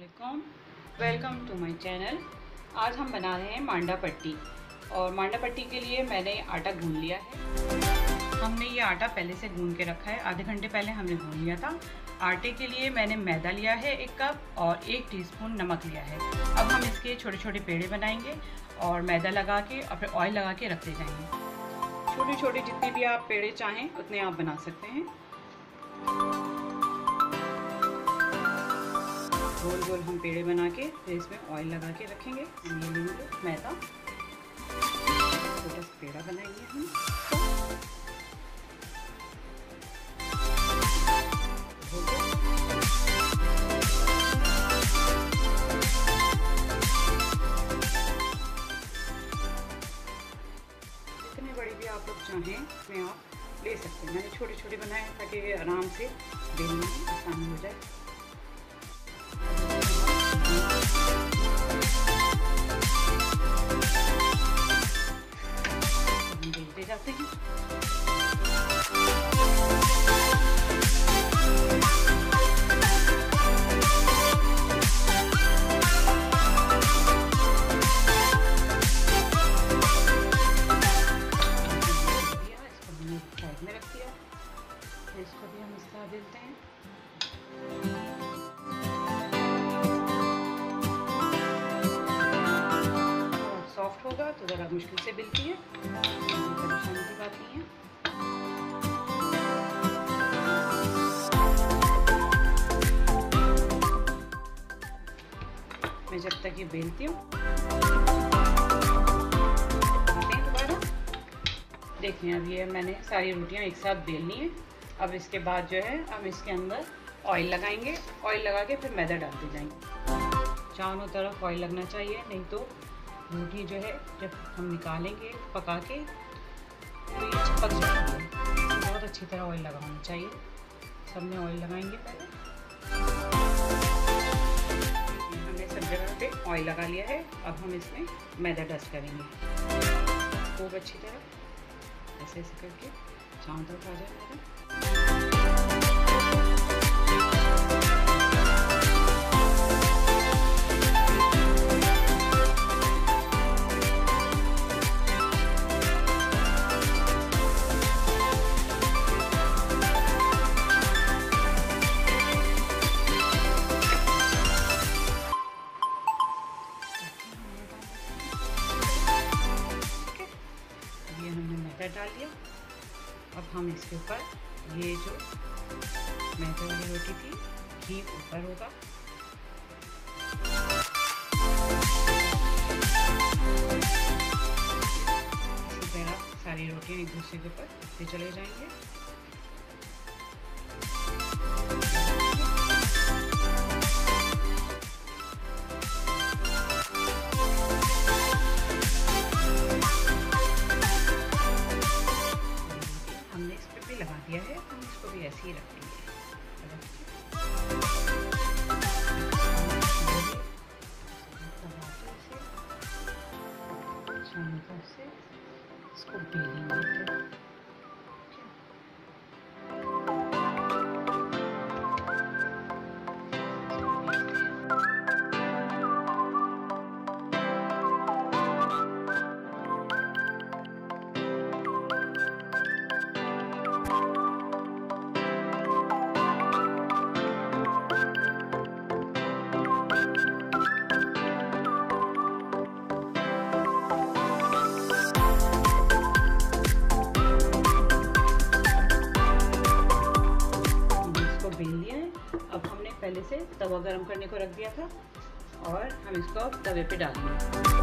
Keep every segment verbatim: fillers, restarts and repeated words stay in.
अस्सलामुअलैकुम, welcome to my channel. आज हम बना रहे हैं मांडा पट्टी। और मांडा पट्टी के लिए मैंने आटा गूंद लिया है। हमने ये आटा पहले से गूंद के रखा है, आधे घंटे पहले हमने गूंद लिया था। आटे के लिए मैंने मैदा लिया है एक कप और एक टीस्पून नमक लिया है। अब हम इसके छोटे छोटे पेड़े बनाएंगे और मैदा लगा के और फिर ऑयल लगा के रखते जाएंगे। छोटे छोटे जितने भी आप पेड़े चाहें उतने आप बना सकते हैं। गोल गोल हम पेड़े बना के फिर इसमें ऑयल लगा के रखेंगे। हम ये लेंगे मैदा, छोटा सा पेड़ा बनाएंगे हम। जितने बड़ी भी आप लोग चाहें उसमें आप ले सकते हैं। मैंने छोटे छोटे बनाए ताकि आराम से बेलने में आसानी हो जाए। बेलते जाते हैं। इसको हमने साइड में रख दिया, इसको भी हम इस तरह बेलते हैं। सॉफ्ट होगा तो ज़रा मुश्किल से बिलती है, परेशानी की बात नहीं है। मैं जब तक ये बेलती हूँ दोबारा देखिए। अब ये मैंने सारी रोटियाँ एक साथ बेलनी है। अब इसके बाद जो है हम इसके अंदर ऑयल लगाएंगे। ऑयल लगा के फिर मैदा डालते जाएंगे। चारों तरफ ऑयल लगना चाहिए, नहीं तो रोटी जो है जब हम निकालेंगे पका के तो ये चिपक जाती है। बहुत अच्छी तरह ऑयल लगाना चाहिए। सब में ऑयल लगाएंगे पहले। हमने सब जगह पे ऑयल लगा लिया है। अब हम इसमें मैदा डस्ट करेंगे खूब अच्छी तरह, ऐसे ऐसे करके चारों तरफ आ जाए मैदा। डाल दिया। अब हम इसके ऊपर ये जो मैदे वाली रोटी थी घी ऊपर होगा। इसी तरह सारी रोटियां एक दूसरे के ऊपर रखते चले जाएंगे। लगा दिया है, हम इसको भी ऐसे ही रखेंगे। इसको बेलेंगे। अब हमने पहले से तवा गरम करने को रख दिया था और हम इसको अब तवे पे डालेंगे।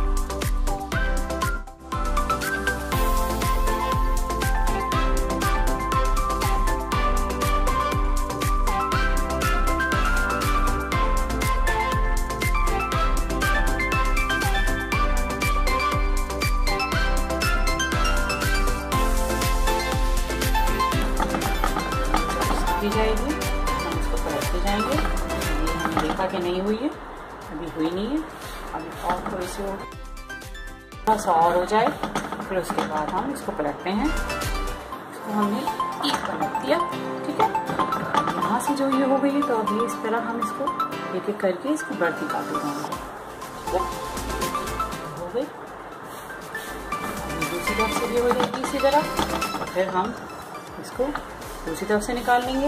जाएगी जाएंगे। ये हमने देखा कि नहीं हुई है, अभी हुई नहीं है। अभी और थोड़ी सी थोड़ा सा और हो जाए, फिर उसके बाद हम इसको पलटते हैं। इसको हमने एक पलट दिया, ठीक है। यहाँ से जो ये हो गई है तो अभी इस तरह हम इसको एक एक करके इसको बढ़ती काट दूँगी। ठीक है, हो गई। दूसरी तरफ से भी हो जाएगी इसी तरह। फिर हम इसको दूसरी तरफ से निकाल लेंगे।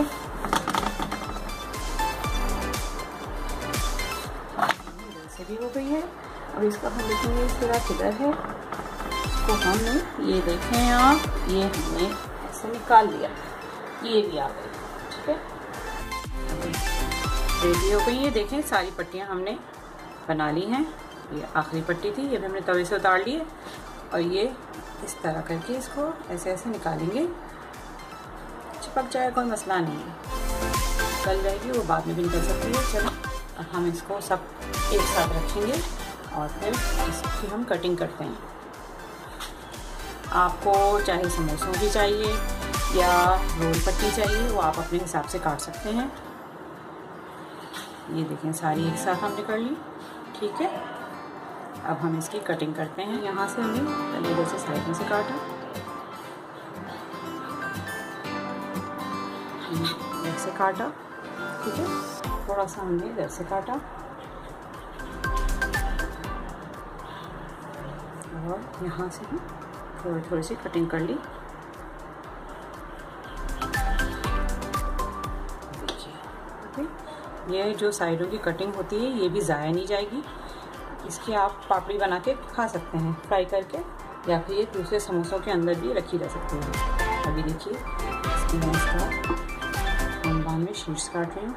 वैसे भी हो गई है। अब इसको हम देखेंगे सिरा किधर है। इसको हमने, ये देखें आप, ये हमने ऐसे निकाल लिया, ये भी आ गई। ठीक है, रेडी हो गई है। देखें सारी पट्टियाँ हमने बना ली हैं। ये आखिरी पट्टी थी, ये भी हमने तवे से उतार ली है। और ये इस तरह करके इसको ऐसे ऐसे निकालेंगे। चिपक जाए कोई मसला नहीं है, गल जाएगी, वो बाद में भी निकल सकती है। चलो अब हम इसको सब एक साथ रखेंगे और फिर इसकी हम कटिंग करते हैं। आपको चाहे समोसों की चाहिए या रोल पट्टी चाहिए, वो आप अपने हिसाब से काट सकते हैं। ये देखें सारी एक साथ हमने कर ली। ठीक है, अब हम इसकी कटिंग करते हैं। यहाँ से हमने पहले इधर से साइड में से काटा, इधर से काटा। ठीक है, थोड़ा सा हमने इधर से काटा और यहाँ से हम थोड़ी थोड़ी सी कटिंग कर ली। देखिए, ये जो साइडों की कटिंग होती है ये भी ज़ाया नहीं जाएगी। इसकी आप पापड़ी बना के खा सकते हैं फ्राई करके, या फिर ये दूसरे समोसों के अंदर भी रखी जा सकती है। अभी देखिए इसकी मैं इसका रमजान में शीट्स काट रही हूँ।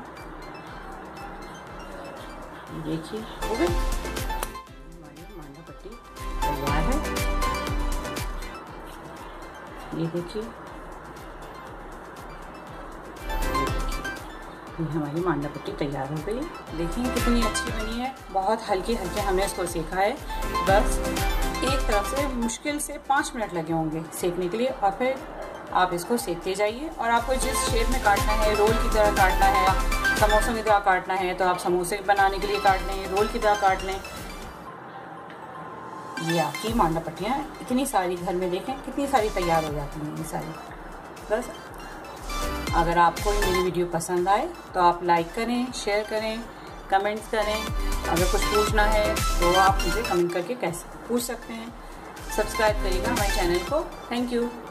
देखिए हो गई हमारी मांडा पट्टी तैयार है। ये देखिए, ये हमारी मांडा पट्टी तैयार हो गई। देखिए कितनी अच्छी बनी है। बहुत हल्के हल्के हमने इसको सेका है। बस एक तरफ से मुश्किल से पाँच मिनट लगे होंगे सेकने के लिए, और फिर आप इसको सेकते जाइए। और आपको जिस शेप में काटना है, रोल की तरह काटना है, समोसों की तरह काटना है, तो आप समोसे बनाने के लिए काट लें, रोल की तरह काट लें। ये आपकी मांडा पट्टियाँ इतनी सारी घर में देखें कितनी सारी तैयार हो जाती हैं ये सारी। बस अगर आपको ये मेरी वीडियो पसंद आए तो आप लाइक करें, शेयर करें, कमेंट्स करें। अगर कुछ पूछना है तो आप मुझे कमेंट करके कह पूछ सकते हैं। सब्सक्राइब करिएगा हमारे चैनल को। Thank you.